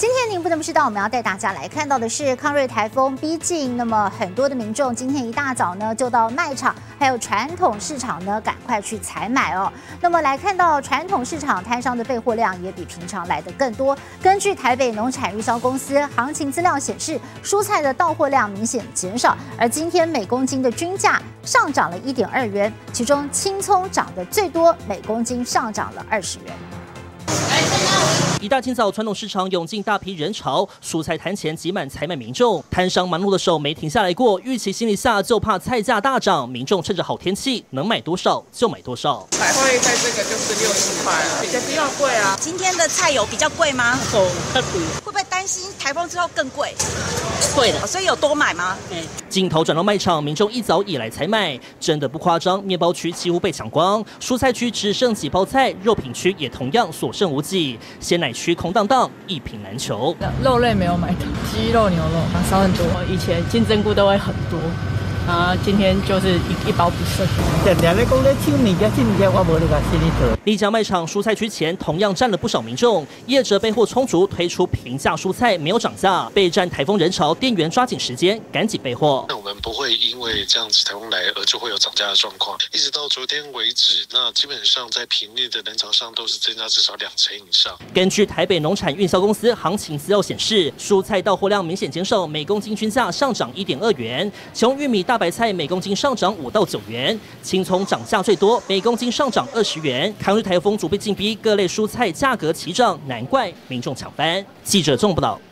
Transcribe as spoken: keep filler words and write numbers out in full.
今天您不得不知道，我们要带大家来看到的是康瑞台风逼近，那么很多的民众今天一大早呢就到卖场还有传统市场呢赶快去采买哦。那么来看到传统市场摊商的备货量也比平常来的更多。根据台北农产运销公司行情资料显示，蔬菜的到货量明显减少，而今天每公斤的均价上涨了 一点二元，其中青葱涨得最多，每公斤上涨了二十元。 一大清早，传统市场涌进大批人潮，蔬菜摊前挤满采买民众，摊商忙碌的手没停下来过。预期心理下，就怕菜价大涨，民众趁着好天气，能买多少就买多少。 彩绘在这个就是六十块啊，比较比较贵啊。 今天的菜有比较贵吗？ 哦，太贵。 会不会担心台风之后更贵？ 会的， 所以有多买吗？ 嗯。 镜头转到卖场，民众一早已来采买，真的不夸张，面包区几乎被抢光，蔬菜区只剩几包菜，肉品区也同样所剩无几，鲜奶区空荡荡，一品难求。 肉类没有买到，鸡肉、牛肉少很多，以前金针菇都会很多。啊，今天就是一一包不剩。 丽江卖场蔬菜区前同样站了不少民众，业者备货充足，推出平价蔬菜没有涨价。备战台风人潮，店员抓紧时间，赶紧备货。 那我们不会因为这样子台风来而就会有涨价的状况。一直到昨天为止，那基本上在平日的人潮上都是增加至少两成以上。 根据台北农产运销公司行情资料显示，蔬菜到货量明显减少，每公斤均价上涨 一点二元，其中玉米、大白菜每公斤上涨五到九元，青葱涨价最多，每公斤上涨二十元。抗日台风逐步进逼，各类蔬菜价格齐涨，难怪民众抢翻。记者郑报道。